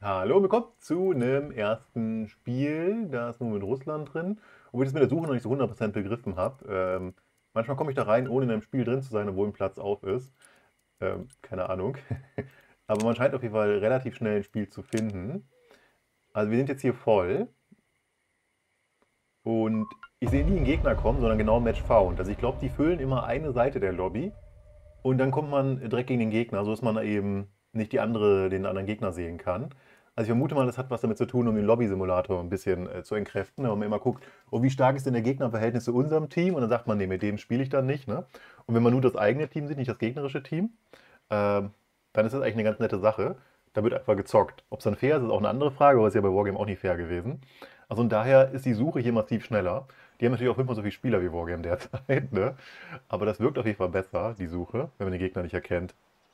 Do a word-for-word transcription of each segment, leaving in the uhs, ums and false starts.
Hallo, willkommen zu einem ersten Spiel. Da ist nur mit Russland drin. Obwohl ich das mit der Suche noch nicht so hundert Prozent begriffen habe. Ähm, manchmal komme ich da rein, ohne in einem Spiel drin zu sein, obwohl ein Platz auf ist. Ähm, keine Ahnung. Aber man scheint auf jeden Fall relativ schnell ein Spiel zu finden. Also wir sind jetzt hier voll. Und ich sehe nie einen Gegner kommen, sondern genau Match Found. Also ich glaube, die füllen immer eine Seite der Lobby. Und dann kommt man direkt gegen den Gegner, so dass man eben nicht die andere, den anderen Gegner sehen kann. Also ich vermute mal, das hat was damit zu tun, um den Lobby-Simulator ein bisschen äh, zu entkräften. Ne? Wenn man immer guckt, oh, wie stark ist denn der Gegner im Verhältnis zu unserem Team? Und dann sagt man, nee, mit dem spiele ich dann nicht. Ne? Und wenn man nur das eigene Team sieht, nicht das gegnerische Team, ähm, dann ist das eigentlich eine ganz nette Sache. Da wird einfach gezockt. Ob es dann fair ist, ist auch eine andere Frage, aber ist ja bei Wargame auch nicht fair gewesen. Also von daher ist die Suche hier massiv schneller. Die haben natürlich auch fünfmal so viele Spieler wie Wargame derzeit, ne? Aber das wirkt auf jeden Fall besser, die Suche, wenn man den Gegner nicht erkennt.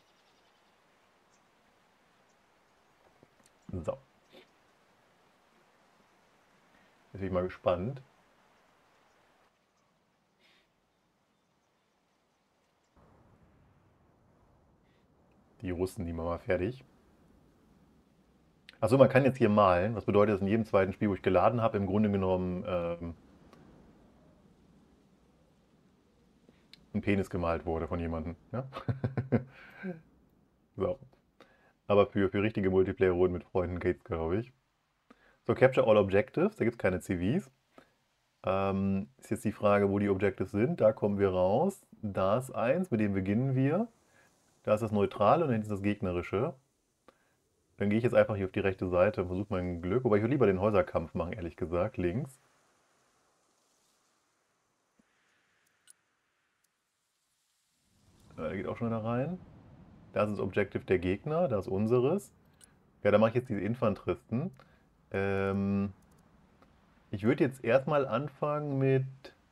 So, jetzt bin ich mal gespannt. Die Russen, die machen wir mal fertig. Achso, man kann jetzt hier malen. Was bedeutet, dass in jedem zweiten Spiel, wo ich geladen habe, im Grunde genommen ähm, ein Penis gemalt wurde von jemandem. Ja? So. Aber für, für richtige Multiplayer-Runden mit Freunden geht's, glaube ich. So, Capture All Objectives, da gibt es keine C Vs. Ähm, ist jetzt die Frage, wo die Objectives sind. Da kommen wir raus. Da ist eins, mit dem beginnen wir. Da ist das Neutrale und dann ist das Gegnerische. Dann gehe ich jetzt einfach hier auf die rechte Seite und versuche mein Glück. Wobei ich würde lieber den Häuserkampf machen, ehrlich gesagt. Links. Äh, Der geht auch schon da rein. Da ist das Objective der Gegner, da ist unseres. Ja, da mache ich jetzt diese Infanteristen. Ähm, ich würde jetzt erstmal anfangen mit,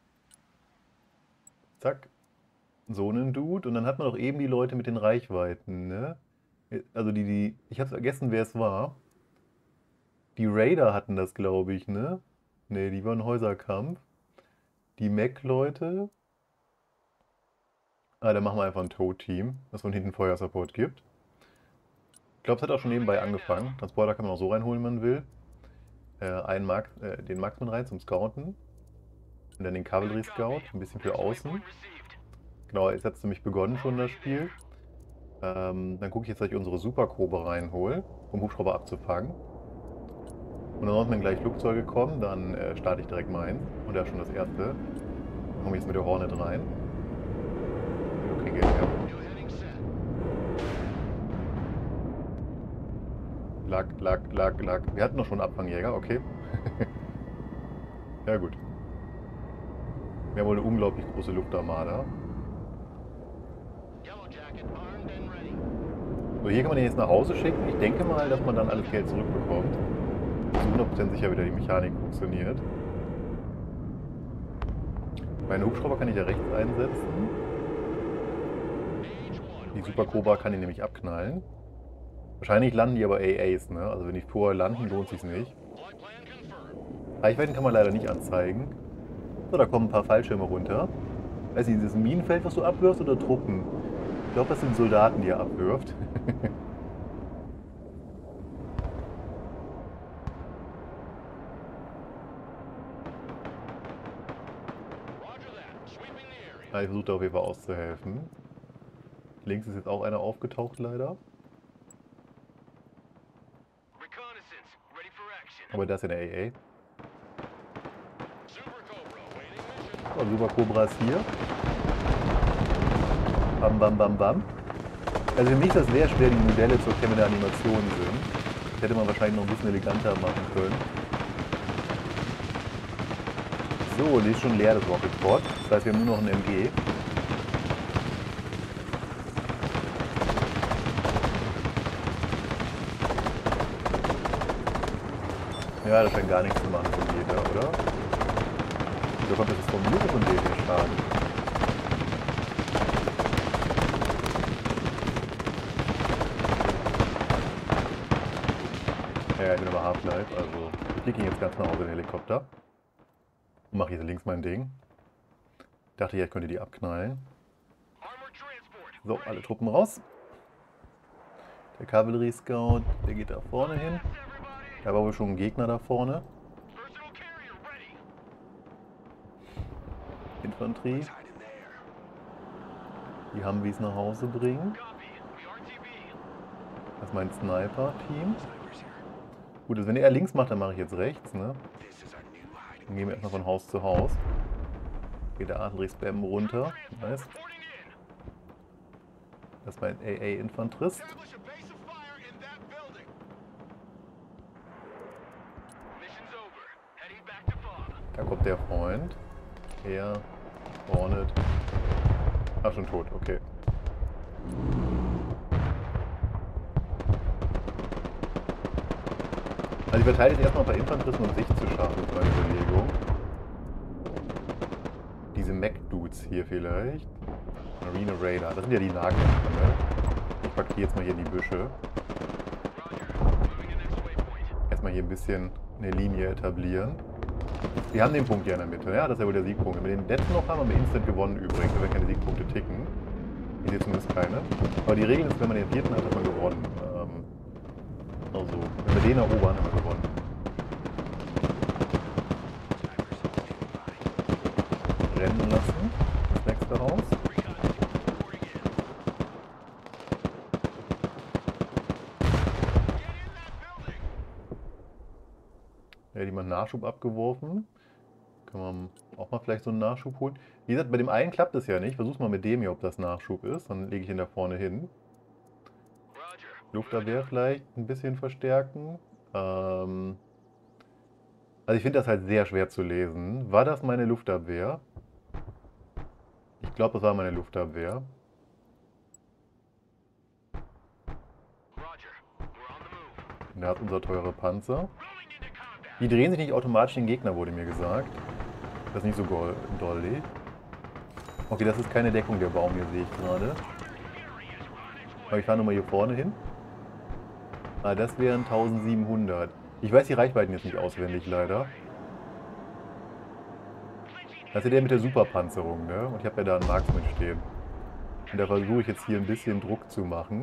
zack, so einen Dude. Und dann hat man auch eben die Leute mit den Reichweiten, ne? Also die, die, ich habe vergessen, wer es war. Die Raider hatten das, glaube ich, ne? Ne, die waren Häuserkampf. Die Mech-Leute. Ah, dann machen wir einfach ein Tow-Team, dass man hinten Feuersupport gibt. Ich glaube, es hat auch schon nebenbei angefangen. Transporter kann man auch so reinholen, wenn man will. Äh, einen Max, äh, den Marksman rein zum Scouten. Und dann den Cavalry Scout, ein bisschen für außen. Genau, jetzt hat es nämlich begonnen schon das Spiel. Ähm, dann gucke ich jetzt, dass ich unsere Super Cobra reinhole, um Hubschrauber abzufangen. Und dann sollten gleich Flugzeuge kommen, dann äh, starte ich direkt meins. Und da ist schon das erste. Dann komme ich jetzt mit der Hornet rein. Okay, geht ja. Lack, Lack, Lack, Lack. Wir hatten doch schon einen Abfangjäger, okay. Ja gut. Wir haben wohl eine unglaublich große Luftarmada. So, hier kann man den jetzt nach Hause schicken. Ich denke mal, dass man dann alles Geld zurückbekommt. Zu hundert Prozent sicher wieder die Mechanik funktioniert. Meine Hubschrauber kann ich ja rechts einsetzen. Die Super Cobra kann ich nämlich abknallen. Wahrscheinlich landen die aber A As, ne? Also wenn die vorher landen, lohnt sich nicht. Reichweiten kann man leider nicht anzeigen. So, da kommen ein paar Fallschirme runter. Weiß nicht, ist das ein Minenfeld, was du abwirfst, oder Truppen? Ich glaube, das sind Soldaten, die er abwirft. Ah, ich versuche da auf jeden Fall auszuhelfen. Links ist jetzt auch einer aufgetaucht, leider. Aber das ist ja eine A A. So, Super Cobra ist hier. Bam, bam, bam, bam. Also für mich ist das sehr schwer, die Modelle zu erkennen, wenn da Animationen sind. Das hätte man wahrscheinlich noch ein bisschen eleganter machen können. So, die ist schon leer, das Rocket Pod. Das heißt, wir haben nur noch ein M G. Ja, das scheint gar nichts zu machen von jeder, oder? Wieso kommt das jetzt von mir oder von denen der Schaden? Ja, ich bin aber Half-Life, also ich fliege jetzt ganz nach Hause in den Helikopter. Und mache jetzt links mein Ding. Dachte ja, ich könnte die abknallen. So, alle Truppen raus. Der Kavallerie-Scout, der geht da vorne hin. Da war wohl schon ein Gegner da vorne. Infanterie. Die haben wie es nach Hause bringen. Das ist mein Sniper-Team. Gut, also wenn er links macht, dann mache ich jetzt rechts, ne? Dann gehen wir erstmal von Haus zu Haus. Geht der Artillerie-Spam runter. Nice. Das ist mein A A-Infanterist. Da kommt der Freund. Er, Hornet. Ach, schon tot, okay. Also ich verteile jetzt erstmal ein paar Infanteristen, um Sicht zu schaffen, ist meine Überlegung. Diese Mech-Dudes hier vielleicht. Marine Raider, das sind ja die Nahkämpfer, ne? Ich packe die jetzt mal hier in die Büsche. Erstmal hier ein bisschen eine Linie etablieren. Wir haben den Punkt hier in der Mitte, ja, das ist ja wohl der Siegpunkt. Wenn wir den letzten noch haben, haben wir instant gewonnen übrigens, wenn wir keine Siegpunkte ticken. Ich sehe zumindest keine. Aber die Regel ist, wenn man den vierten hat, hat man gewonnen. Ähm, also, wenn wir den erobern, haben wir gewonnen. Rennen lassen. Das nächste Haus. Ja, jemand Nachschub abgeworfen. Können wir auch mal vielleicht so einen Nachschub holen. Wie gesagt, bei dem einen klappt es ja nicht. Versuch's mal mit dem hier, ob das Nachschub ist. Dann lege ich ihn da vorne hin. Luftabwehr vielleicht ein bisschen verstärken. Ähm also ich finde das halt sehr schwer zu lesen. War das meine Luftabwehr? Ich glaube, das war meine Luftabwehr. Und da hat unser teurer Panzer. Die drehen sich nicht automatisch den Gegner, wurde mir gesagt. Das ist nicht so dolly. Okay, das ist keine Deckung, der Baum hier, sehe ich gerade. Aber ich fahre nochmal hier vorne hin. Ah, das wären eintausendsiebenhundert. Ich weiß die Reichweiten jetzt nicht auswendig, leider. Das ist ja der mit der Superpanzerung, ne? Und ich habe ja da einen Marksman stehen. Und da versuche ich jetzt hier ein bisschen Druck zu machen.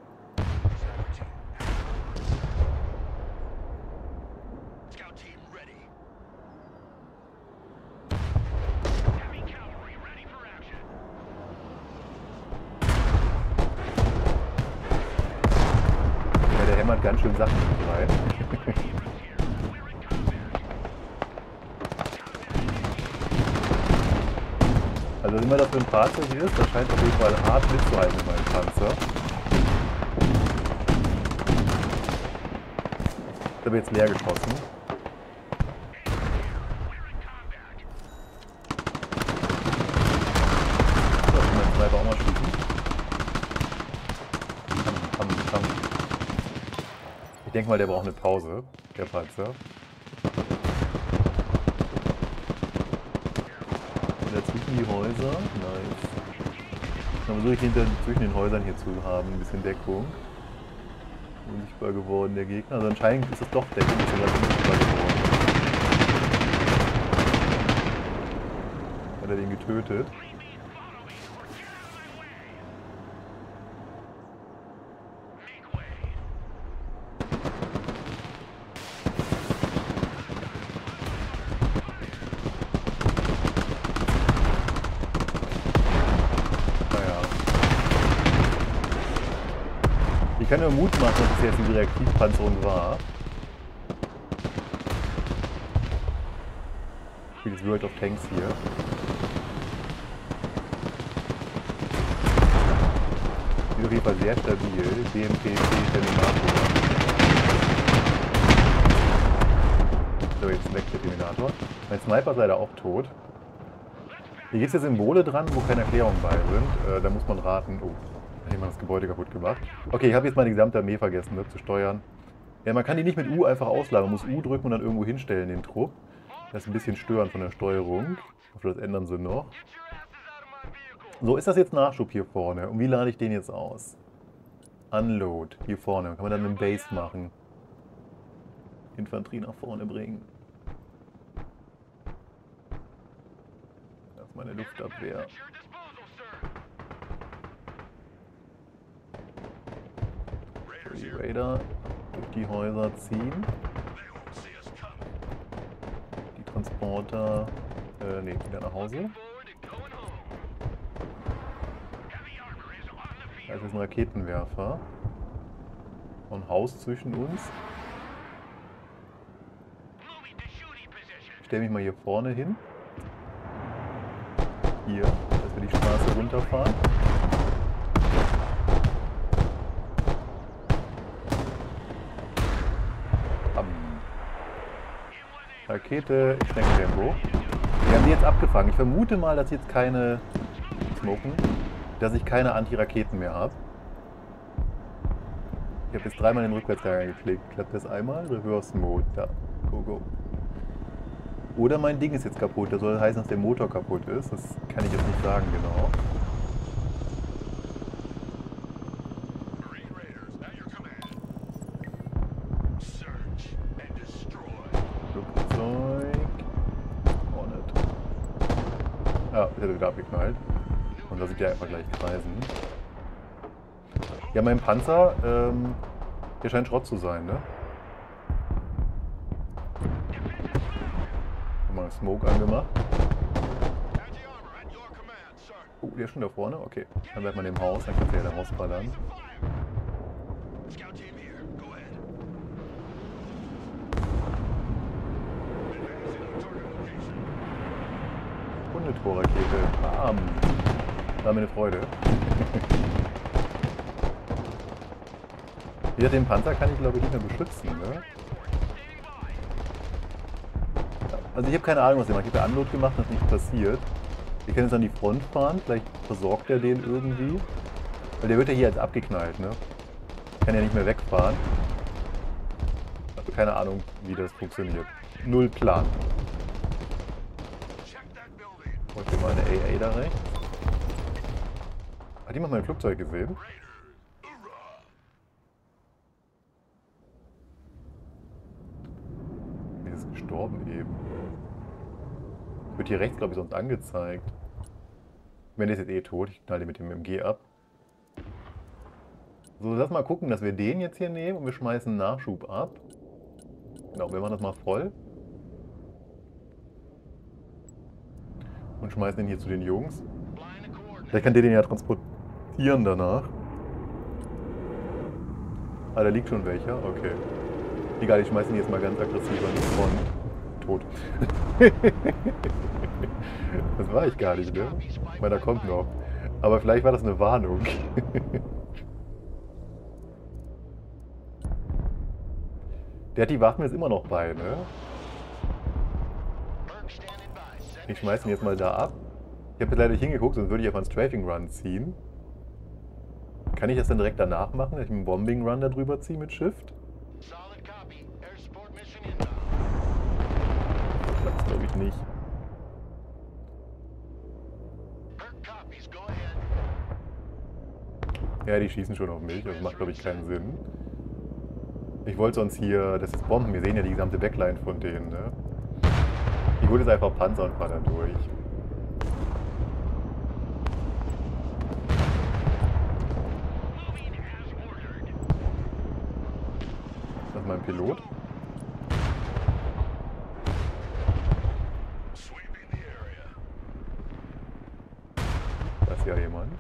Ganz schön Sachen mit rein. Also immer das für ein Fahrzeug ist, das scheint auf jeden Fall hart mitzuhalten in meinem Panzer. Ich habe jetzt leer geschossen. So, ich kann meinen Sniper auch mal schießen. Komm, komm, komm. Ich denke mal, der braucht eine Pause, der Panzer. Und dazwischen die Häuser. Nice. Dann versuche ich hinter, zwischen den Häusern hier zu haben, ein bisschen Deckung. Unsichtbar geworden, der Gegner. Also anscheinend ist es doch Deckung, ist sogar unsichtbar geworden. Hat er den getötet? Ich kann nur Mut machen, dass es jetzt eine Reaktivpanzerung war. Für das World of Tanks hier. Ist auf jeden Fall sehr stabil. B M P Terminator. So, jetzt weg der Terminator. Mein Sniper ist leider auch tot. Hier gibt es ja Symbole dran, wo keine Erklärungen bei sind. Äh, da muss man raten. Oh. Hat jemand das Gebäude kaputt gemacht. Okay, ich habe jetzt meine gesamte Armee vergessen, ne, zu steuern. Ja, man kann die nicht mit U einfach auslagern. Man muss U drücken und dann irgendwo hinstellen, den Trupp. Das ist ein bisschen störend von der Steuerung. Ich hoffe, das ändern sie noch. So, ist das jetzt Nachschub hier vorne? Und wie lade ich den jetzt aus? Unload, hier vorne. Kann man dann einen Base machen. Infanterie nach vorne bringen. Das ist meine Luftabwehr. Die Raider durch die Häuser ziehen. Die Transporter, äh, ne, wieder nach Hause. Da ist jetzt ein Raketenwerfer. Und ein Haus zwischen uns. Ich stelle mich mal hier vorne hin. Hier, dass wir die Straße runterfahren. Bam. Rakete, Schneckentempo. Wir haben die jetzt abgefangen. Ich vermute mal, dass jetzt keine Smoken, dass ich keine Anti-Raketen mehr habe. Ich habe jetzt dreimal den Rückwärtsgang geklickt. Klappt das einmal? Reverse Mode. Da. Go, go. Oder mein Ding ist jetzt kaputt. Das soll heißen, dass der Motor kaputt ist. Das kann ich jetzt nicht sagen genau. Flugzeug. Hornet. Ah, ist ja wieder abgeknallt. Und lasse ich ja einfach gleich kreisen. Ja, mein Panzer, ähm, der scheint Schrott zu sein, ne? Mal Smoke angemacht. Oh, der ist schon da vorne? Okay. Dann bleibt man im Haus, dann kannst du ja da rausballern. Und eine Torrakete. Bam! War mir eine Freude. Ja, den Panzer kann ich glaube ich nicht mehr beschützen, ne? Also ich habe keine Ahnung, was der macht. Ich habe ja Unload gemacht, dass nichts passiert. Wir können jetzt an die Front fahren, vielleicht versorgt er den irgendwie. Weil der wird ja hier jetzt abgeknallt, ne? Kann ja nicht mehr wegfahren. Also keine Ahnung, wie das funktioniert. Null Plan. Ich wollte mal eine A A da rechts. Hat jemand mein Flugzeug gesehen? Wie ist gestorben eben? Wird hier rechts, glaube ich, sonst angezeigt. Wenn der ist jetzt eh tot, ich knall den mit dem M G ab. So, lass mal gucken, dass wir den jetzt hier nehmen und wir schmeißen Nachschub ab. Genau, wir machen das mal voll. Und schmeißen den hier zu den Jungs. Vielleicht kann der den ja transportieren danach. Ah, da liegt schon welcher, okay. Egal, ich schmeiße ihn jetzt mal ganz aggressiv an die Front. Tot. Das war ich gar nicht, ne? Ich meine, da kommt noch. Aber vielleicht war das eine Warnung. Der hat die Waffen jetzt immer noch bei, ne? Ich schmeiße ihn jetzt mal da ab. Ich habe jetzt leider nicht hingeguckt, sonst würde ich auf einen Strafing Run ziehen. Kann ich das dann direkt danach machen, dass ich einen Bombing Run da drüber ziehe mit Shift? Das glaube ich nicht. Ja, die schießen schon auf mich, das macht glaube ich keinen Sinn. Ich wollte sonst hier, das ist Bomben, wir sehen ja die gesamte Backline von denen, ne? Ich hole jetzt einfach Panzer und fahre da durch. Das ist mein Pilot. Da ist ja jemand.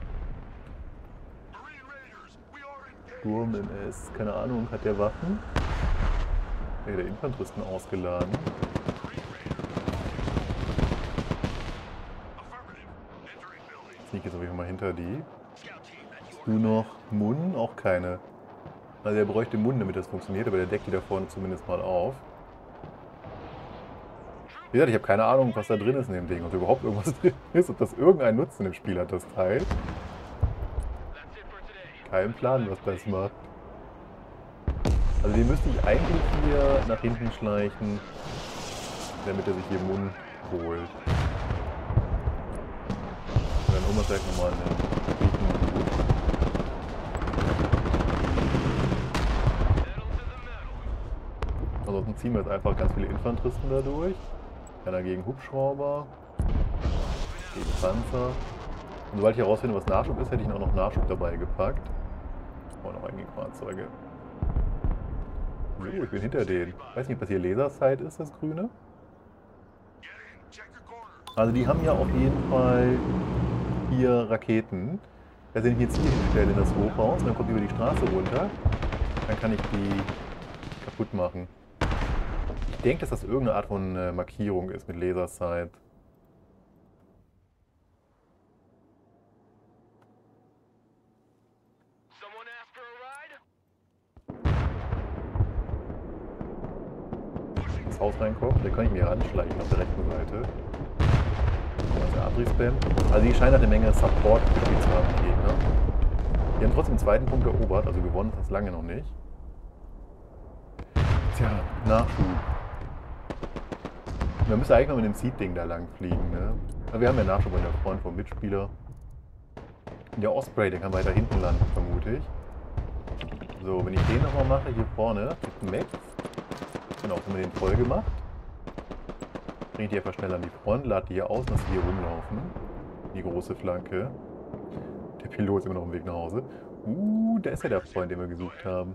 Sturm M S, keine Ahnung, hat der Waffen? Ja, der Infanteristen ausgeladen. Sneak jetzt auf jeden Fall mal hinter die. Hast du noch Mun? Auch keine. Also er bräuchte Mun, damit das funktioniert, aber der deckt die da vorne zumindest mal auf. Wie gesagt, ich habe keine Ahnung, was da drin ist in dem Ding, ob überhaupt irgendwas drin ist, ob das irgendeinen Nutzen im Spiel hat, das Teil. Kein Plan, was das macht. Also den müsste ich eigentlich hier nach hinten schleichen, damit er sich hier Mun holt. Und dann holen wir gleich nochmal einen Raketen. Ansonsten ziehen wir jetzt einfach ganz viele Infanteristen da durch. Einer gegen Hubschrauber, gegen Panzer. Und sobald ich herausfinde, was Nachschub ist, hätte ich auch noch Nachschub dabei gepackt. Oh, noch einige Fahrzeuge. So, ich bin hinter denen. Ich weiß nicht, ob das hier Lasersight ist, das Grüne. Also die haben ja auf jeden Fall hier Raketen. Also wenn ich jetzt hier hinstelle in das Hochhaus, dann kommt über die Straße runter, dann kann ich die kaputt machen. Ich denke, dass das irgendeine Art von äh, Markierung ist mit Lasersight. Das Haus reinkommt, da kann ich mir ranschleichen auf der rechten Seite. Der Abri-Spam. Also die scheinen halt eine Menge Support gespielt zu haben, die Gegner. Die haben trotzdem den zweiten Punkt erobert, also gewonnen ist das lange noch nicht. Tja, Nachschub. Wir müssen eigentlich noch mit dem Seed-Ding da lang fliegen, ne? Aber wir haben ja Nachschub an der Front vom Mitspieler. Der Osprey, der kann weiter hinten landen, vermute ich. So, wenn ich den nochmal mache, hier vorne, mit Max. Genau, haben wir den voll gemacht. Bringe ich die einfach schnell an die Front, lade die hier aus, dass sie hier rumlaufen. Die große Flanke. Der Pilot ist immer noch auf dem Weg nach Hause. Uh, da ist ja der Freund, den wir gesucht haben.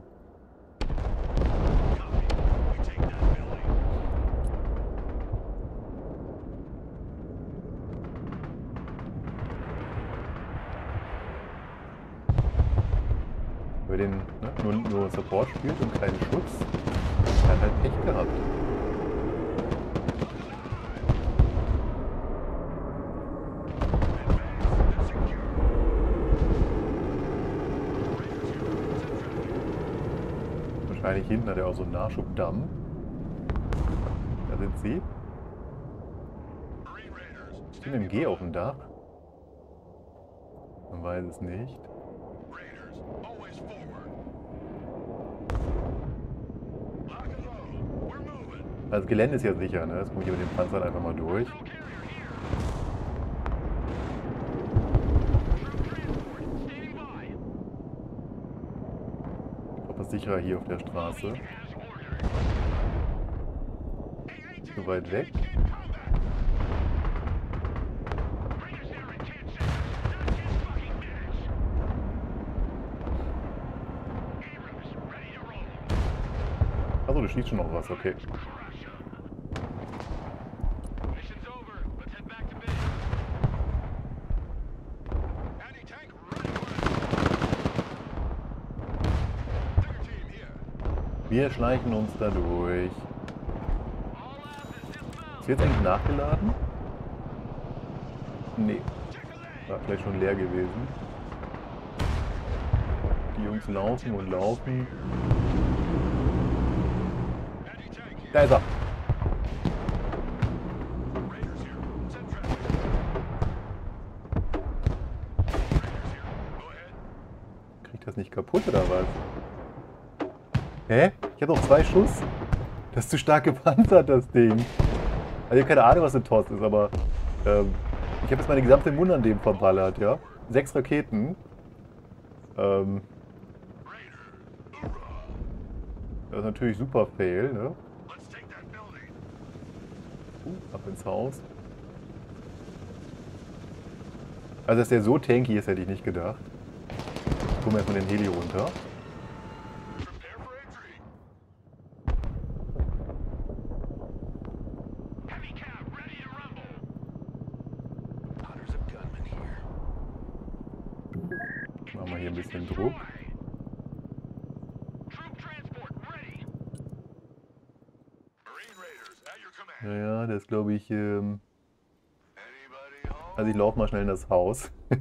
Wer den ne, nur, nur Support spielt und keinen Schutz, hat halt Pech gehabt. Wahrscheinlich hinten hat er auch so einen Nachschubdamm. Da sind sie. Ist ein M G auf dem Dach? Man weiß es nicht. Also das Gelände ist ja sicher, ne? Jetzt komme ich über den Panzer einfach mal durch. Etwas sicherer hier auf der Straße. So weit weg. Achso, du schießt schon noch was, okay. Wir schleichen uns da durch. Ist jetzt eigentlich nachgeladen? Nee. War vielleicht schon leer gewesen. Die Jungs laufen und laufen. Da ist er. Kriegt das nicht kaputt oder was? Hä? Ich habe noch zwei Schuss. Das ist zu stark gepanzert, das Ding. Also ich habe keine Ahnung, was ein Toss ist, aber ähm, ich habe jetzt meine gesamte Mund an dem verballert, ja. Sechs Raketen. Ähm, das ist natürlich super Fail, ne? Uh, ab ins Haus. Also dass der so tanky ist, hätte ich nicht gedacht. Gucken wir erstmal den Heli runter. Machen wir hier ein bisschen Druck. Naja, das glaube ich... Ähm also ich laufe mal schnell in das Haus. Ich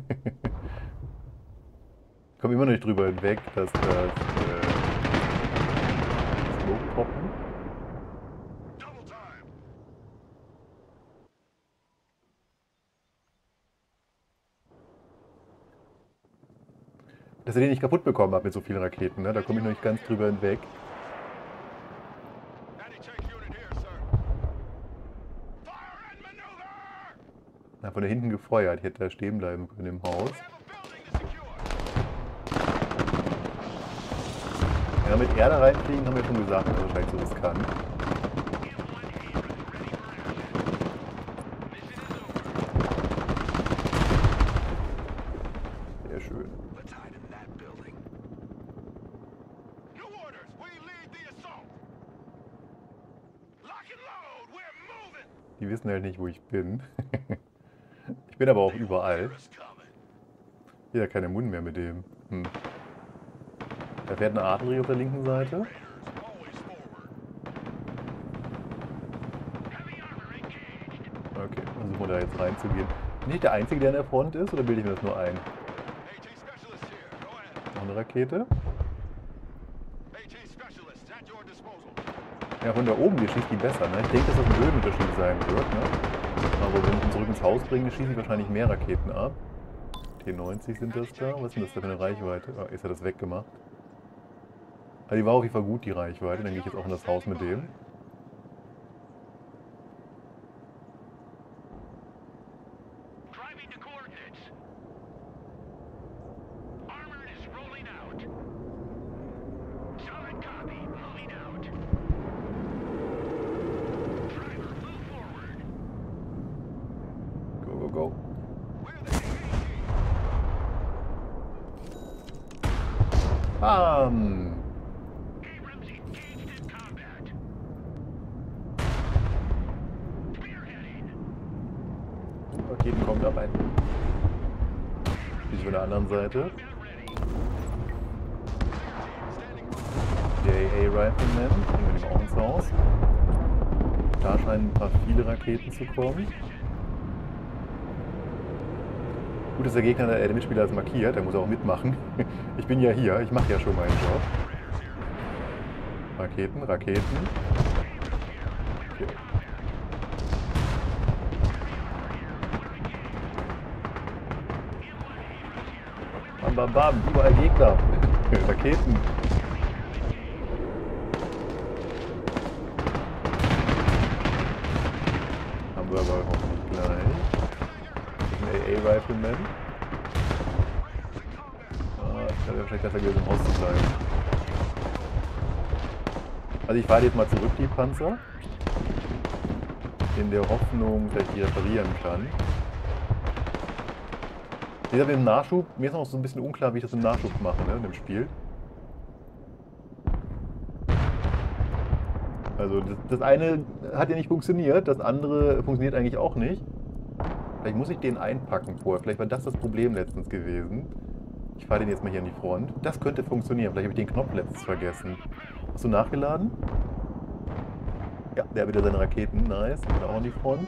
komme immer noch nicht drüber hinweg, dass das... Äh, Smoke poppen. Dass er den nicht kaputt bekommen hat mit so vielen Raketen, ne? Da komme ich noch nicht ganz drüber hinweg. Na, von da hinten gefeuert. Ich hätte da stehen bleiben können im Haus. Ja, mit Erde reinfliegen haben wir schon gesagt, das ist wahrscheinlich so riskant. Sehr schön. Die wissen halt nicht, wo ich bin. Ich bin aber auch überall. Hier hat keine Mund mehr mit dem. Hm. Da fährt eine Artillerie auf der linken Seite. Okay, versuchen wir da jetzt reinzugehen. Bin ich der Einzige, der an der Front ist, oder bilde ich mir das nur ein? Noch eine Rakete. Ja, von da oben, die schießt die besser, ne? Ich denke, dass das ein Höhenunterschied sein wird, ne? Aber wenn ich ihn zurück ins Haus bringe, schieße ich wahrscheinlich mehr Raketen ab. T neunzig sind das da. Was ist denn das da für eine Reichweite? Oh, ist er das weggemacht? Also die war auf jeden Fall gut, die Reichweite. Dann gehe ich jetzt auch in das Haus mit dem. Go, go, go. Bam! Raketen kommt da rein. Die ist von der anderen Seite. Der A A-Rifleman, bringen wir den auch ins Haus. Da scheinen ein paar viele Raketen zu kommen. Gut, dass der Gegner, der, der Mitspieler ist markiert, der muss auch mitmachen. Ich bin ja hier, ich mache ja schon meinen Job. Raketen, Raketen. Okay. Bam, bam, bam, überall Gegner. Raketen. Haben wir aber hoffentlich gleich. Ein A A-Rifleman. Ah, ich wäre wahrscheinlich besser gewesen, im Haus zu bleiben. Also ich fahre jetzt mal zurück, die Panzer. In der Hoffnung, dass ich die reparieren kann. Ich habe im Nachschub, mir ist noch so ein bisschen unklar, wie ich das im Nachschub mache, ne, in dem Spiel. Also das, das eine hat ja nicht funktioniert, das andere funktioniert eigentlich auch nicht. Vielleicht muss ich den einpacken vorher, vielleicht war das das Problem letztens gewesen. Ich fahre den jetzt mal hier an die Front. Das könnte funktionieren, vielleicht habe ich den Knopf letztens vergessen. Hast du nachgeladen? Ja, der hat wieder seine Raketen, nice. Und auch an die Front.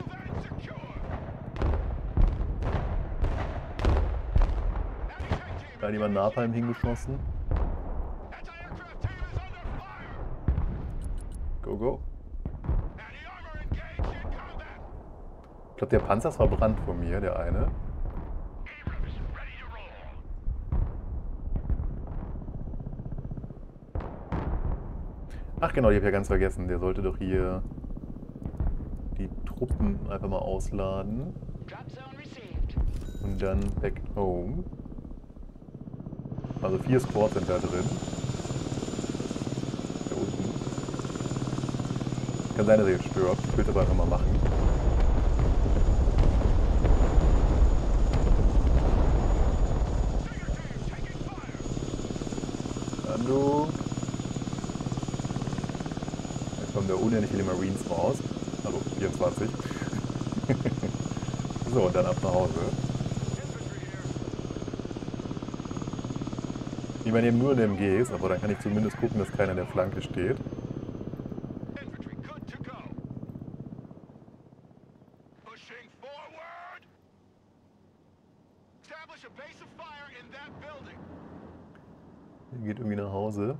Da hat jemand Napalm hingeschossen. Go, go. Ich glaube, der Panzer ist verbrannt von mir, der eine. Ach genau, ich habe ja ganz vergessen, der sollte doch hier die Truppen einfach mal ausladen. Und dann back home. Also vier Squads sind da drin. Da unten. Kann sein, dass er jetzt stirbt. Ich will es aber einfach mal machen. Hallo. Jetzt kommen da unendlich viele Marines raus. Also vierundzwanzig. So, und dann ab nach Hause. Ich meine eben nur in M Gs, aber dann kann ich zumindest gucken, dass keiner in der Flanke steht. Der geht irgendwie nach Hause.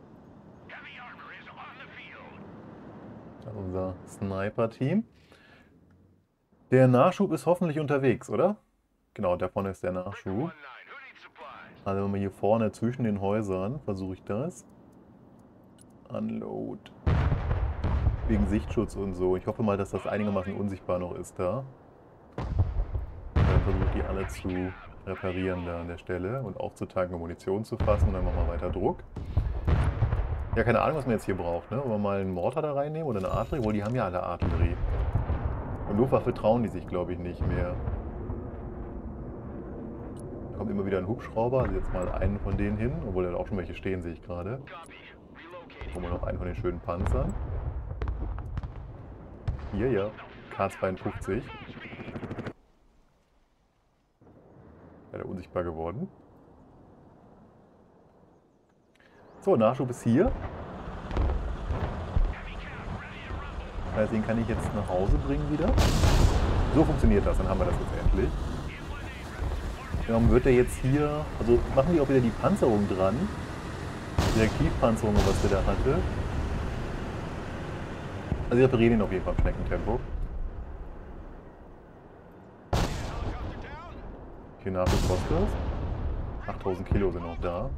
Das ist unser Sniper-Team. Der Nachschub ist hoffentlich unterwegs, oder? Genau, da vorne ist der Nachschub. Also wenn wir hier vorne zwischen den Häusern, versuche ich das. Unload. Wegen Sichtschutz und so. Ich hoffe mal, dass das einigermaßen unsichtbar noch ist da. Und dann versuche ich die alle zu reparieren da an der Stelle und aufzutanken, um Munition zu fassen und dann machen wir weiter Druck. Ja, keine Ahnung, was man jetzt hier braucht, ne? Wollen wir mal einen Mortar da reinnehmen oder eine Artillerie? Wohl, die haben ja alle Artillerie. Und Luftwaffe trauen die sich, glaube ich, nicht mehr. Da kommt immer wieder ein Hubschrauber, also jetzt mal einen von denen hin, obwohl da auch schon welche stehen, sehe ich gerade. Holen wir noch einen von den schönen Panzern. Hier, ja. K zweiundfünfzig. Leider unsichtbar geworden. So, Nachschub ist hier. Das heißt, den kann ich jetzt nach Hause bringen wieder. So funktioniert das, dann haben wir das jetzt endlich. Warum wird der jetzt hier... Also machen die auch wieder die Panzerung dran. Die Reaktivpanzerung, was der da hatte. Also ich repariere ihn auf jeden Fall im Schneckentempo. Wie viel Nachschub kostet das? achttausend Kilo sind noch da.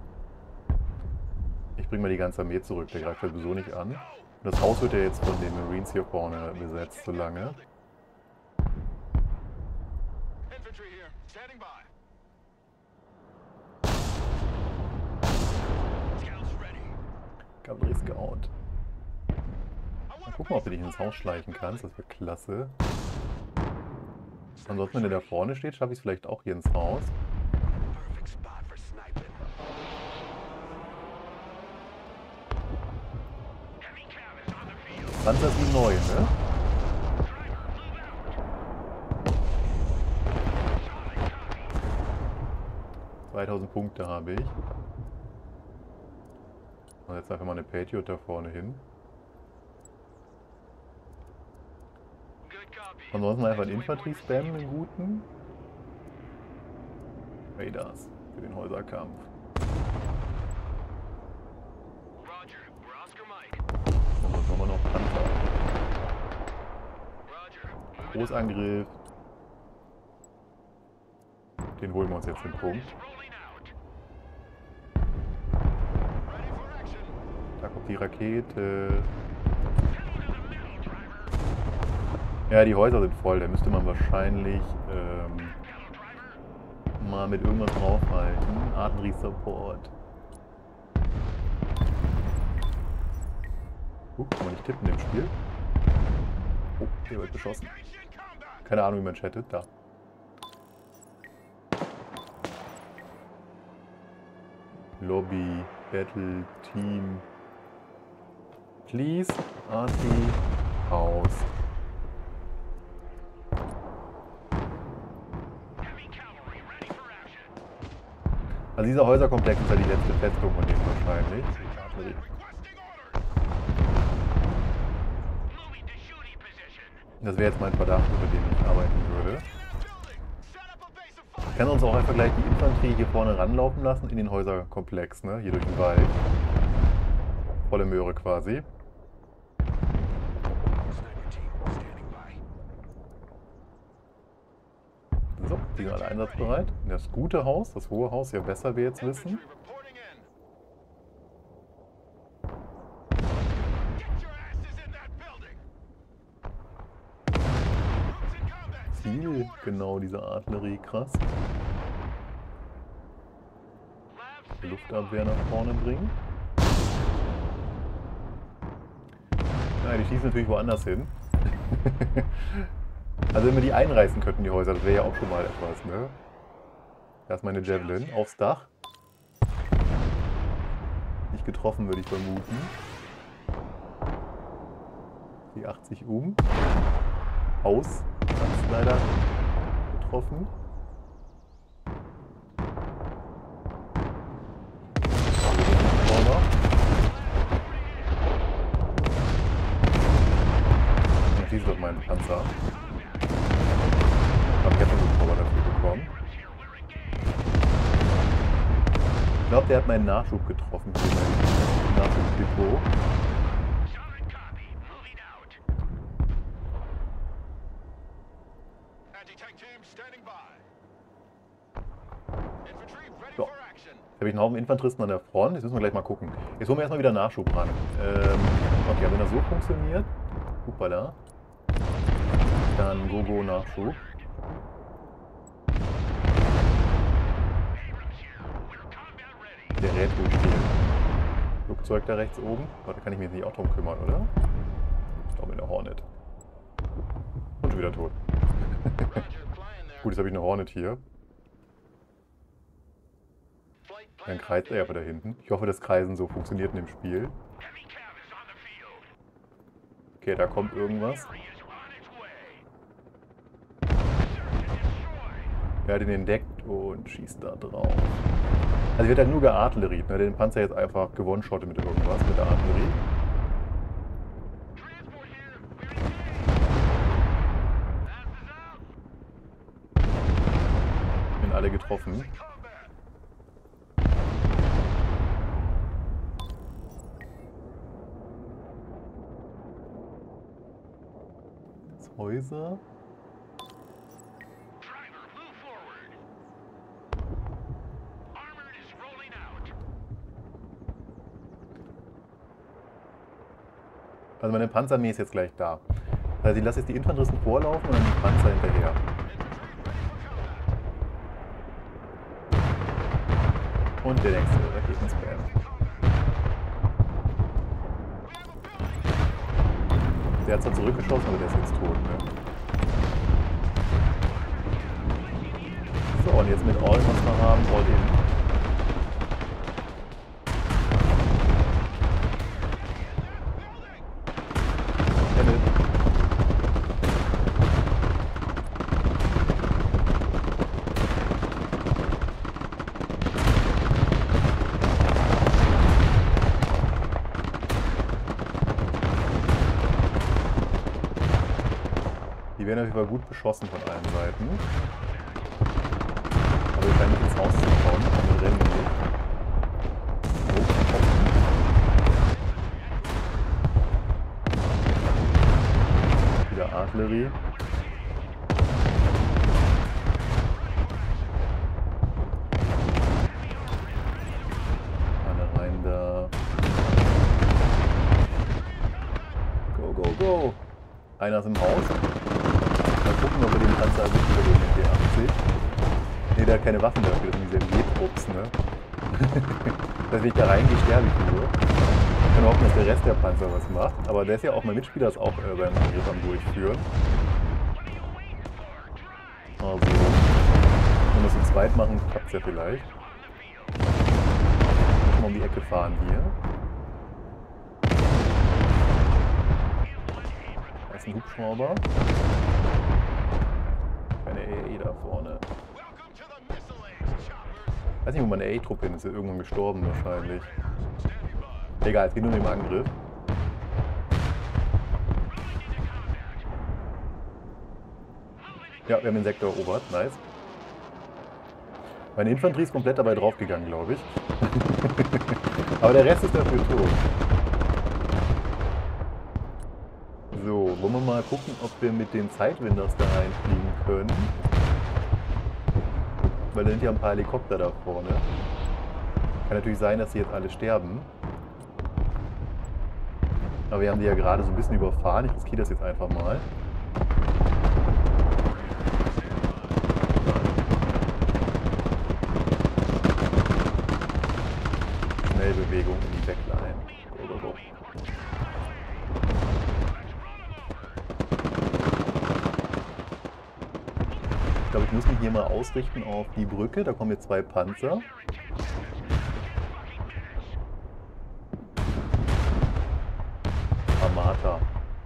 Ich bringe mal die ganze Armee zurück, der greift ja sowieso nicht an. Und das Haus wird ja jetzt von den Marines hier vorne besetzt, so lange. Kavallerie Scout. Mal gucken, ob du dich ins Haus schleichen kannst, das wäre klasse. Ansonsten, wenn der da vorne steht, schaffe ich es vielleicht auch hier ins Haus. Panzer ist wie neu, ne? zweitausend Punkte habe ich. Und jetzt einfach mal eine Patriot da vorne hin. Ansonsten einfach einen Infanterie-Spam, einen guten. Raiders für den Häuserkampf. Und dann haben wir noch Panzer. Großangriff. Den holen wir uns jetzt den Punkt. Da kommt die Rakete. Ja, die Häuser sind voll. Da müsste man wahrscheinlich ähm, mal mit irgendwas draufhalten. Artillerie-Support. Uh, kann man nicht tippen im Spiel. Oh, hier wird beschossen. Keine Ahnung, wie man chattet. Da. Lobby, Battle, Team. Please, Arti, Haus. Also dieser Häuserkomplex ist ja die letzte Festung von dem wahrscheinlich. Das wäre jetzt mein Verdacht, unter dem ich arbeiten würde. Ich kann uns auch einfach gleich die Infanterie hier vorne ranlaufen lassen in den Häuserkomplex, ne? Hier durch den Wald. Volle Möhre quasi. So, die sind alle einsatzbereit. Das gute Haus, das hohe Haus, ja besser wir jetzt wissen. Ziel, genau, diese Artillerie, krass. Die Luftabwehr nach vorne bringen. Ja, die schießen natürlich woanders hin. Also wenn wir die einreißen könnten, die Häuser, das wäre ja auch schon mal etwas, ne? Da ist meine Javelin aufs Dach. Nicht getroffen, würde ich vermuten. Die achtzig um. Haus, ganz leider getroffen. Und schießt auf meinen Panzer. Ich habe jetzt noch einen Power dafür bekommen. Ich glaube, der hat meinen Nachschub getroffen für mein Nachschubdepot. So, jetzt habe ich einen Haufen Infanteristen an der Front. Jetzt müssen wir gleich mal gucken. Jetzt holen wir erstmal wieder Nachschub ran. Ähm, okay, wenn das so funktioniert. Hoppala. Dann Go-Go Nachschub. Der Rädel steht. Flugzeug da rechts oben. Warte, kann ich mich jetzt nicht auch drum kümmern, oder? Ich glaube in der Hornet. Und schon wieder tot. Gut, jetzt habe ich eine Hornet hier. Dann kreist er aber da hinten. Ich hoffe, das Kreisen so funktioniert in dem Spiel. Okay, da kommt irgendwas. Er hat ihn entdeckt und schießt da drauf. Also wird halt nur geartilleriert, ne? Den Panzer jetzt einfach gewone-shottet mit irgendwas, mit der Artillerie. Sind alle getroffen. Das Häuser. Also meine Panzerarmee ist jetzt gleich da. Das heißt, ich lasse jetzt die Infanteristen vorlaufen und dann die Panzer hinterher. Und der nächste Raketenspam. Der hat zwar zurückgeschossen, aber der ist jetzt tot, ne? So, und jetzt mit All, was wir haben, All in. Die werden auf jeden Fall gut beschossen von allen Seiten. Aber wir können nicht ins Haus kommen, wir rennen nicht. Oh, wieder Artillerie. Alle rein da. Go, go, go! Einer ist im Haus. Mal gucken, ob wir den Panzer erwischen über den M P achtzig. Ne, der hat keine Waffen dafür, das sind diese M G-Trupps, ne? Das heißt, wenn ich da reingehe, sterbe ich nur. Ich kann hoffen, dass der Rest der Panzer was macht. Aber der ist ja auch, mein Mitspieler ist auch äh, beim Angriff am Durchführen. Also, wenn wir es zu zweit machen, klappt es ja vielleicht. Mal um die Ecke fahren hier. Da ist ein Hubschrauber. Eine A E da vorne. Ich weiß nicht, wo meine A E-Truppe hin ist. Ist irgendwann gestorben wahrscheinlich. Egal, es geht nur um den Angriff. Ja, wir haben den Sektor erobert. Nice. Meine Infanterie ist komplett dabei draufgegangen, glaube ich. Aber der Rest ist dafür tot. So, wollen wir mal gucken, ob wir mit den Sidewinders da reinfliegen können. Weil da sind ja ein paar Helikopter da vorne. Kann natürlich sein, dass sie jetzt alle sterben. Aber wir haben die ja gerade so ein bisschen überfahren. Ich riskiere das jetzt einfach mal. Schnellbewegung in die Backline. Go, go, go. Ich glaube, ich muss mich hier mal ausrichten auf die Brücke. Da kommen jetzt zwei Panzer. Armata.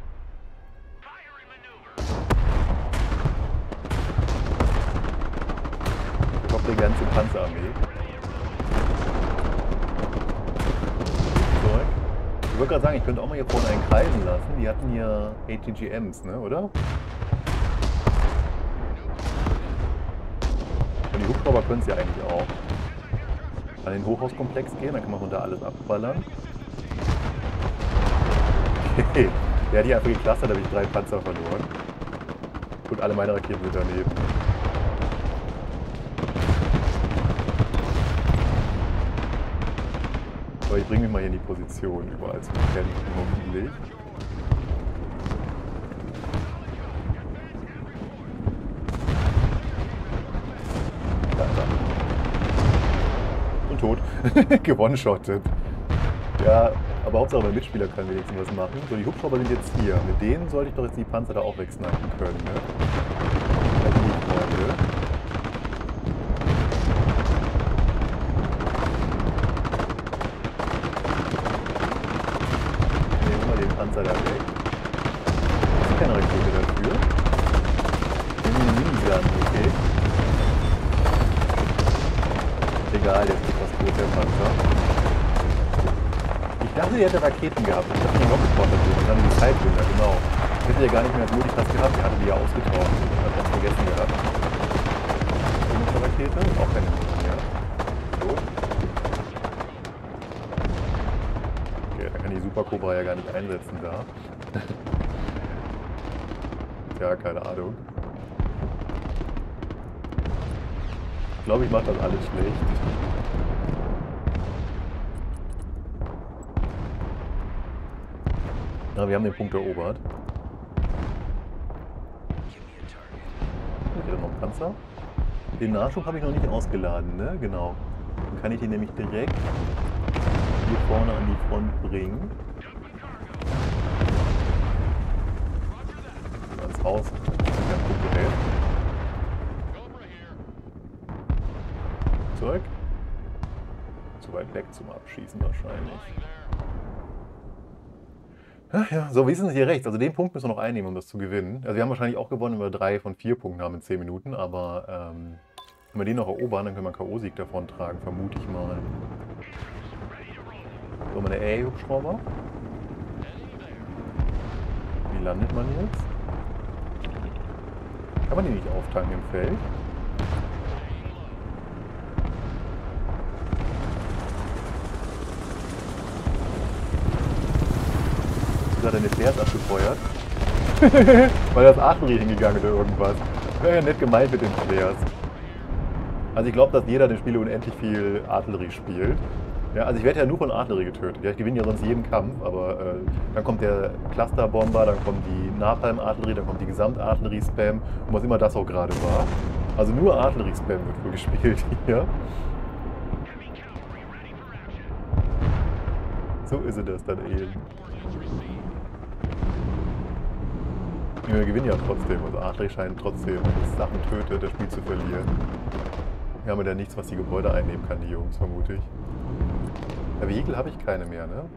Da kommt die ganze Panzerarmee. Ich wollte gerade sagen, ich könnte auch mal hier vorne einen kreisen lassen. Die hatten hier A T G Ms, ne, oder? Und die Hubschrauber können es ja eigentlich auch. An den Hochhauskomplex gehen, dann kann man von da alles abballern. Okay, der hat die einfach geclustert, da habe ich drei Panzer verloren. Und alle meine Raketen sind daneben. Aber ich bringe mich mal hier in die Position, überall zu kämpfen, hoffentlich. Da, da. Und tot. Gewone-shottet. Ja, aber Hauptsache mein Mitspieler kann wenigstens was machen. So, die Hubschrauber sind jetzt hier. Mit denen sollte ich doch jetzt die Panzer da auch wegsnipen können, ne? Also die Freunde. Panzer da weg. Das ist keine Rakete dafür. Nehmen wir eine Minigun, okay. egal, der ist fast tot, der Panzer. Ich dachte, die hätte Raketen gehabt. Ich dachte, die Rocket-Porter und dann die Zeitwunder, genau. Ich hätte ja gar nicht mehr als Multicast gehabt, die hatte die ja ausgetauscht. Ich hab das vergessen gehabt. Hier noch eine Rakete, auch keine mehr. Gut. Okay, dann kann die Super Cobra ja gar nicht einsetzen da. Ja, keine Ahnung. Ich glaube, ich mache das alles schlecht. Na, wir haben den Punkt erobert. Hier noch ein Panzer. Den Nachschub habe ich noch nicht ausgeladen, ne? Genau. Dann kann ich den nämlich direkt hier vorne an die Front bringen. Ans Haus. Zurück. Zu weit weg zum Abschießen wahrscheinlich. Ach ja, so, wie ist es hier rechts? Also den Punkt müssen wir noch einnehmen, um das zu gewinnen. Also wir haben wahrscheinlich auch gewonnen, wenn wir drei von vier Punkten haben in zehn Minuten, aber ähm, wenn wir den noch erobern, dann können wir einen K O-Sieg davon tragen, vermute ich mal. So, meine A-Hubschrauber. Wie landet man jetzt? Kann man die nicht auftanken im Feld? Hat er eine Fährt abgefeuert. Weil das Artillerie hingegangen oder irgendwas. Wäre ja nett gemeint mit den Flares. Also ich glaube, dass jeder in dem Spiel unendlich viel Artillerie spielt. Ja, also ich werde ja nur von Artillerie getötet. Ja, ich gewinne ja sonst jeden Kampf, aber äh, dann kommt der Clusterbomber, dann kommt die Napalm-Artillerie, dann kommt die Gesamtartillerie-Spam und was immer das auch gerade war. Also nur Artillerie-Spam wird wohl gespielt hier. So ist es das dann eben. Wir gewinnen ja trotzdem, also Artillerie scheint trotzdem, wenn es Sachen tötet, das Spiel zu verlieren. Wir haben ja nichts, was die Gebäude einnehmen kann, die Jungs, vermute ich. Ja, Vehikel habe ich keine mehr, ne?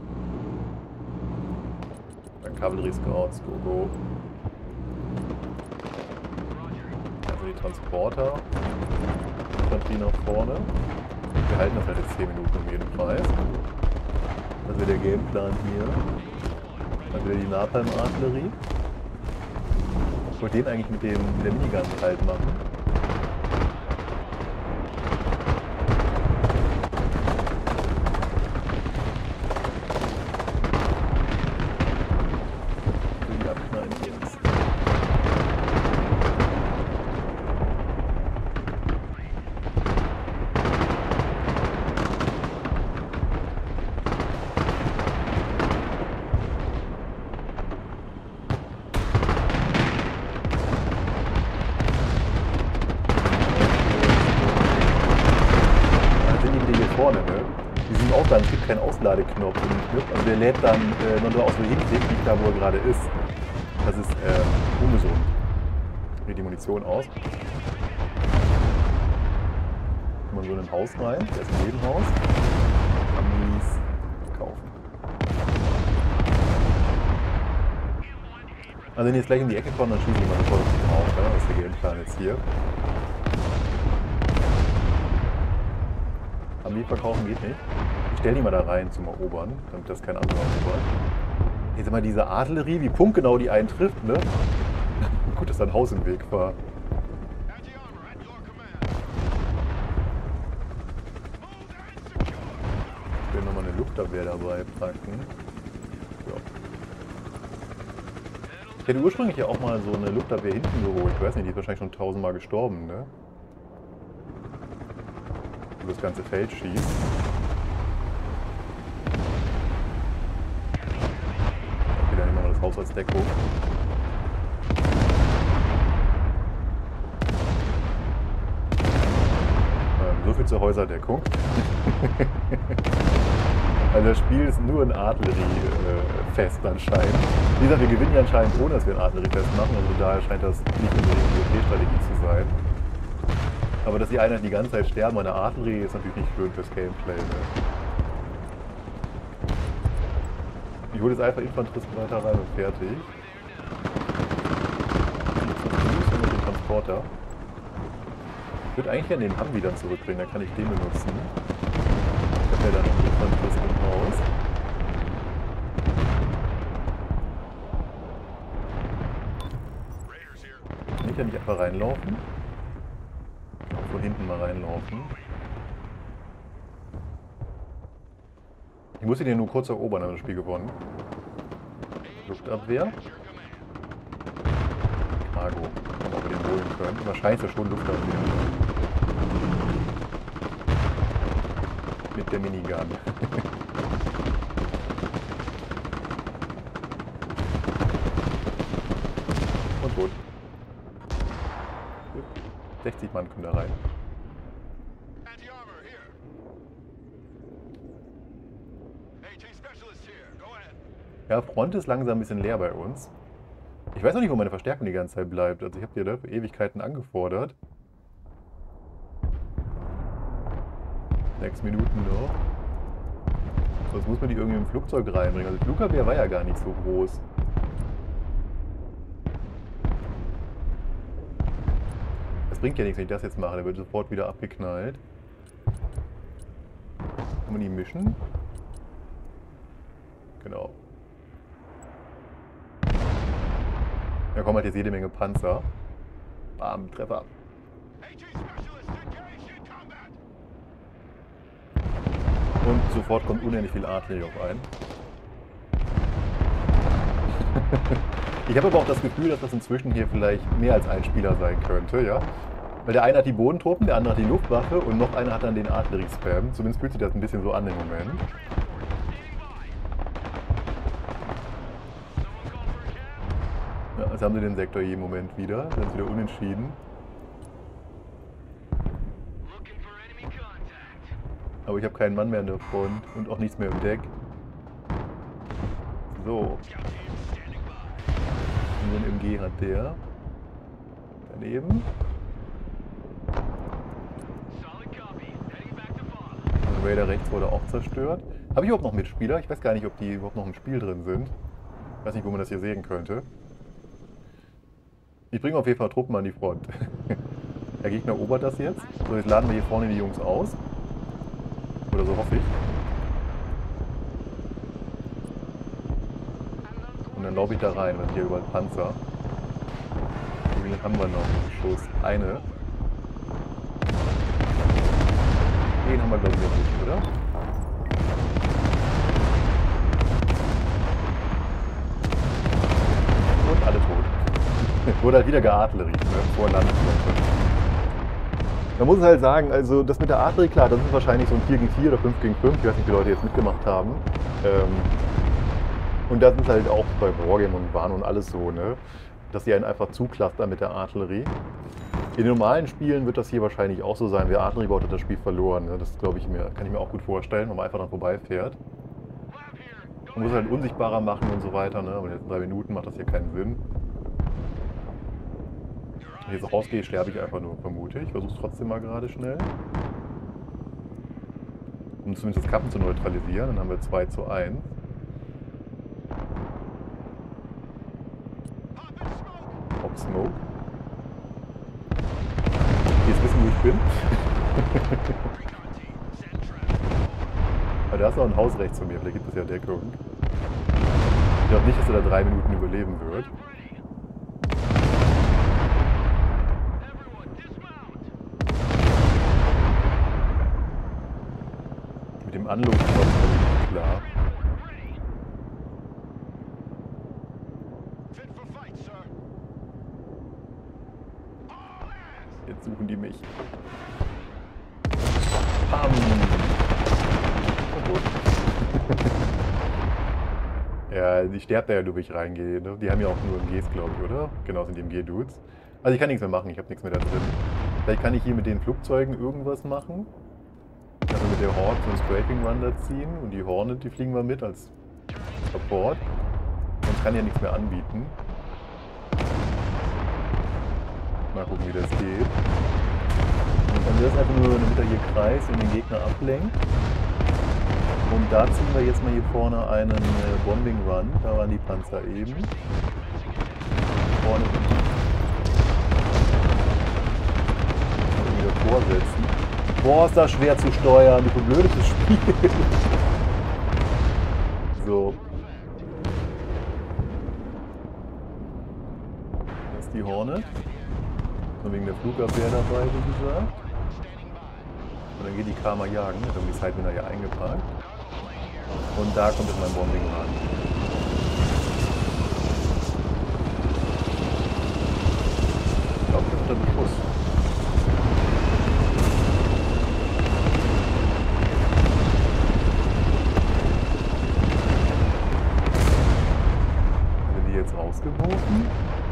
Dann Kavallerie-Scouts, go, go. Also die Transporter. Infanterie nach vorne. Wir halten das halt jetzt zehn Minuten um jeden Preis. Das wäre der Gameplan hier. Dann wieder die Napalm-Artillerie. Ich wollte den eigentlich mit, dem, mit der Minigun halt machen. Die abknallen jetzt. Vorne, ne? Die sind auch dann, es gibt keinen Ausladeknopf. Also der lädt dann äh, nur aus so hinten, nicht da, wo er gerade ist. Das ist äh, ungesund. Geht die Munition aus. Kommt man so in ein Haus rein, der ist im Nebenhaus. Amis kaufen. Also wenn die jetzt gleich in die Ecke kommen, dann schießen die mal sofort auf. Ja? Das ist der Gameplan jetzt hier. Armee verkaufen geht nicht. Ich stelle die mal da rein zum Erobern, damit das kein anderer erobert. Jetzt mal diese Artillerie, wie punktgenau die eintrifft, ne? Gut, dass da ein Haus im Weg war. Ich will nochmal eine Luftabwehr dabei packen. Ja. Ich hätte ursprünglich ja auch mal so eine Luftabwehr hinten geholt. Ich weiß nicht, die ist wahrscheinlich schon tausendmal gestorben, ne? Das ganze Feld schießt. Wieder nehmen wir mal das Haus als Deckung. Ähm, so viel zur Häuserdeckung. Also das Spiel ist nur ein Artillerie-Fest äh, anscheinend. Wie gesagt, wir gewinnen ja anscheinend ohne, dass wir ein Artillerie-Fest machen. Also daher scheint das nicht unbedingt die Strategie zu sein. Aber dass die Einheiten die ganze Zeit sterben an der Artillerie ist natürlich nicht schön fürs Gameplay. Ne? Ich hole jetzt einfach Infanteristen weiter rein und fertig. Und mit dem Transporter. Ich würde eigentlich gerne den Humvee dann zurückbringen, dann kann ich den benutzen. Ich habe ja dann noch Luftlandflüsse im Haus. Kann ich ja nicht einfach reinlaufen? Ich kann auch von hinten mal reinlaufen. Ich muss ihn ja nur kurz erobern, dann das Spiel gewonnen. Luftabwehr. Cargo. Ob wir den holen können. Wahrscheinlich ist ja schon Luftabwehr. Mit der Minigun. Und tot. sechzig Mann können da rein. Ja, Front ist langsam ein bisschen leer bei uns. Ich weiß noch nicht, wo meine Verstärkung die ganze Zeit bleibt. Also ich habe die da für Ewigkeiten angefordert. Sechs Minuten noch. Sonst muss man die irgendwie im Flugzeug reinbringen. Also die Flugabwehr war ja gar nicht so groß. Das bringt ja nichts, wenn ich das jetzt mache. Der wird sofort wieder abgeknallt. Kann man die mischen? Genau. Da kommen halt jetzt jede Menge Panzer. Bam, Treffer. Und sofort kommt unendlich viel Artillerie auf einen. Ich habe aber auch das Gefühl, dass das inzwischen hier vielleicht mehr als ein Spieler sein könnte, ja? Weil der eine hat die Bodentruppen, der andere hat die Luftwaffe und noch einer hat dann den Artillerie-Spam. Zumindest fühlt sich das ein bisschen so an im Moment. Ja, jetzt haben sie den Sektor jeden Moment wieder. Dann ist wieder unentschieden. Aber ich habe keinen Mann mehr in der Front und auch nichts mehr im Deck. So. Und so ein M G hat der. Daneben. Der Raider rechts wurde auch zerstört. Habe ich überhaupt noch Mitspieler? Ich weiß gar nicht, ob die überhaupt noch im Spiel drin sind. Ich weiß nicht, wo man das hier sehen könnte. Ich bringe auf jeden Fall Truppen an die Front. Der Gegner erobert das jetzt. So, jetzt laden wir hier vorne die Jungs aus. Oder so hoffe ich. Und dann laufe ich da rein, dann hier überall Panzer. Wie viele haben wir noch? Schuss. Eine. Den haben wir glaube ich noch nicht, oder? Und alle tot. Wurde halt wieder geartilleriert, ne? Vor Landesflotte. Man muss halt sagen, also das mit der Artillerie, klar, das ist wahrscheinlich so ein vier gegen vier oder fünf gegen fünf, ich weiß nicht, wie Leute jetzt mitgemacht haben. Ähm, und das ist halt auch bei Wargame und Warn und alles so, ne? Dass sie einen einfach zuklustern mit der Artillerie. In den normalen Spielen wird das hier wahrscheinlich auch so sein. Wer Artillerie baut, hat das Spiel verloren. Ne? Das glaube ich mir, kann ich mir auch gut vorstellen, wenn man einfach dann vorbeifährt. Man muss halt unsichtbarer machen und so weiter, ne? Aber in den drei Minuten macht das hier keinen Sinn. Wenn ich jetzt rausgehe, sterbe ich einfach nur, vermute ich. Ich versuche es trotzdem mal gerade schnell. Um zumindest das Kappen zu neutralisieren, dann haben wir zwei zu eins. Pop Smoke. Jetzt wissen, wo ich bin. Aber da ist noch ein Haus rechts von mir, vielleicht gibt es ja Deckung. Ich glaube nicht, dass er da drei Minuten überleben wird. Mit dem Anlug ist das nicht klar. Jetzt suchen die mich. Bam! Oh, ja, die sterbt da ja, du, wenn ich reingehe. Ne? Die haben ja auch nur M Gs, glaube ich, oder? Genau, sind die M G-Dudes. Also ich kann nichts mehr machen, ich habe nichts mehr da drin. Vielleicht kann ich hier mit den Flugzeugen irgendwas machen. Also mit der Horde so einen Scraping Run da ziehen und die Hornet, die fliegen wir mit als Support. Sonst kann ja nichts mehr anbieten. Mal gucken, wie das geht. Und dann wird es einfach nur, damit er hier kreist und den Gegner ablenkt. Und da ziehen wir jetzt mal hier vorne einen äh, Bombing Run. Da waren die Panzer eben. Vorne. wieder vorsetzen. Boah, ist das schwer zu steuern, du verblödetes Spiel. So. Das ist die Hornet. Nur wegen der Flugabwehr dabei, wie gesagt. Und dann geht die Karma jagen. Jetzt haben die Sidewinder hier eingeparkt. Und da kommt jetzt mein Bombing ran. Ich glaube, das ist der Beschuss. Haben wir die jetzt rausgeworfen?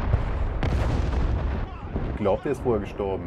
Ich glaube, der ist vorher gestorben.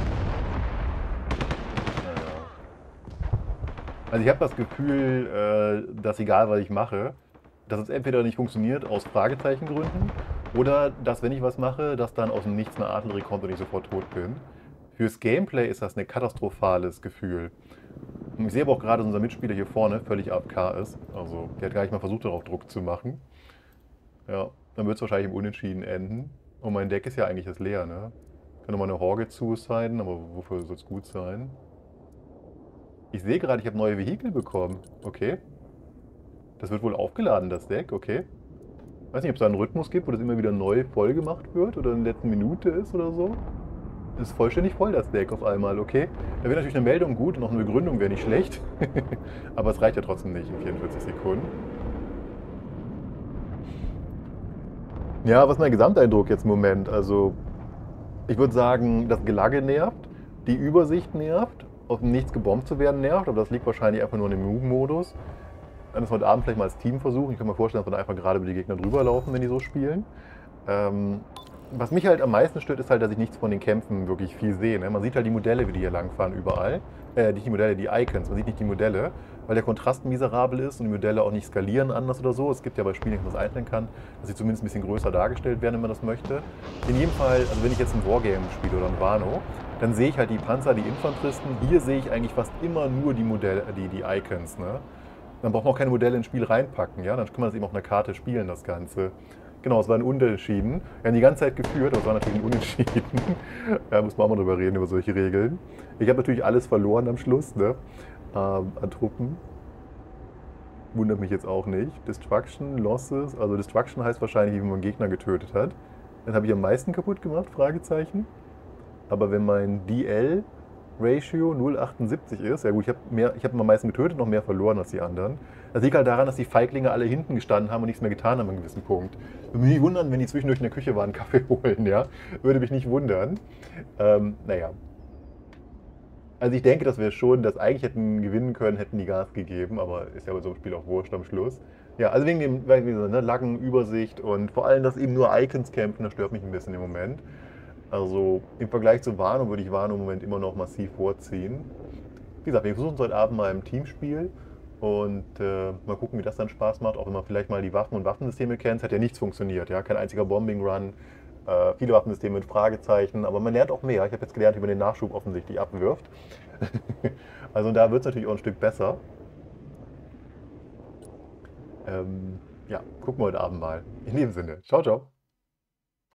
Also ich habe das Gefühl, äh, dass egal was ich mache, dass es entweder nicht funktioniert aus Fragezeichengründen oder dass, wenn ich was mache, dass dann aus dem Nichts eine Artillerie kommt und ich sofort tot bin. Fürs Gameplay ist das ein katastrophales Gefühl. Und ich sehe aber auch gerade, dass unser Mitspieler hier vorne völlig A F K ist. Also der hat gar nicht mal versucht, darauf Druck zu machen. Ja, dann wird es wahrscheinlich im Unentschieden enden. Und mein Deck ist ja eigentlich jetzt leer, ne? Ich kann nochmal eine Horge suiciden, aber wofür soll es gut sein? Ich sehe gerade, ich habe neue Vehikel bekommen. Okay. Das wird wohl aufgeladen, das Deck. Okay. Ich weiß nicht, ob es da einen Rhythmus gibt, wo das immer wieder neu voll gemacht wird oder in der letzten Minute ist oder so. Das ist vollständig voll, das Deck auf einmal. Okay. Da wäre natürlich eine Meldung gut und auch eine Begründung wäre nicht schlecht. Aber es reicht ja trotzdem nicht in vierundvierzig Sekunden. Ja, was ist mein Gesamteindruck jetzt im Moment? Also, ich würde sagen, das Gelage nervt, die Übersicht nervt. Aus dem Nichts gebombt zu werden nervt, aber das liegt wahrscheinlich einfach nur in dem Move-Modus. Dann ist heute Abend vielleicht mal als Team versuchen. Ich kann mir vorstellen, dass wir dann einfach gerade über die Gegner drüber laufen, wenn die so spielen. Ähm, was mich halt am meisten stört, ist halt, dass ich nichts von den Kämpfen wirklich viel sehe. Ne? Man sieht halt die Modelle, wie die hier langfahren, überall. Äh, nicht die Modelle, die Icons. Man sieht nicht die Modelle, weil der Kontrast miserabel ist und die Modelle auch nicht skalieren anders oder so. Es gibt ja bei Spielen, die man das einstellen kann, dass sie zumindest ein bisschen größer dargestellt werden, wenn man das möchte. In jedem Fall, also wenn ich jetzt ein Wargame spiele oder ein Wano, dann sehe ich halt die Panzer, die Infanteristen. Hier sehe ich eigentlich fast immer nur die Modelle, die, die Icons. Ne? Dann braucht man auch keine Modelle ins Spiel reinpacken. Ja? Dann kann man das eben auf einer Karte spielen, das Ganze. Genau, es war ein Unentschieden. Wir haben die ganze Zeit geführt, aber es war natürlich ein Unentschieden. Da muss man auch mal drüber reden, über solche Regeln. Ich habe natürlich alles verloren am Schluss, ne? ähm, an Truppen. Wundert mich jetzt auch nicht. Destruction, Losses. Also Destruction heißt wahrscheinlich, wie man einen Gegner getötet hat. Dann habe ich am meisten kaputt gemacht, Fragezeichen. Aber wenn mein D L-Ratio null Komma achtundsiebzig ist, ja gut, ich habe hab am meisten getötet, noch mehr verloren als die anderen. Das liegt halt daran, dass die Feiglinge alle hinten gestanden haben und nichts mehr getan haben an einem gewissen Punkt. Würde mich nicht wundern, wenn die zwischendurch in der Küche waren, Kaffee holen, ja. Würde mich nicht wundern. Ähm, naja. Also ich denke, dass wir schon das eigentlich hätten gewinnen können, hätten die Gas gegeben, aber ist ja bei so einem Spiel auch wurscht am Schluss. Ja, also wegen dem, wegen dieser ne, Laggen, Übersicht und vor allem, dass eben nur Icons kämpfen, das stört mich ein bisschen im Moment. Also im Vergleich zu Wano würde ich Wano im Moment immer noch massiv vorziehen. Wie gesagt, wir versuchen es heute Abend mal im Teamspiel und äh, mal gucken, wie das dann Spaß macht. Auch wenn man vielleicht mal die Waffen und Waffensysteme kennt, es hat ja nichts funktioniert. Ja? Kein einziger Bombing-Run, äh, viele Waffensysteme mit Fragezeichen, aber man lernt auch mehr. Ich habe jetzt gelernt, wie man den Nachschub offensichtlich abwirft. Also da wird es natürlich auch ein Stück besser. Ähm, ja, gucken wir heute Abend mal. In dem Sinne, ciao, ciao.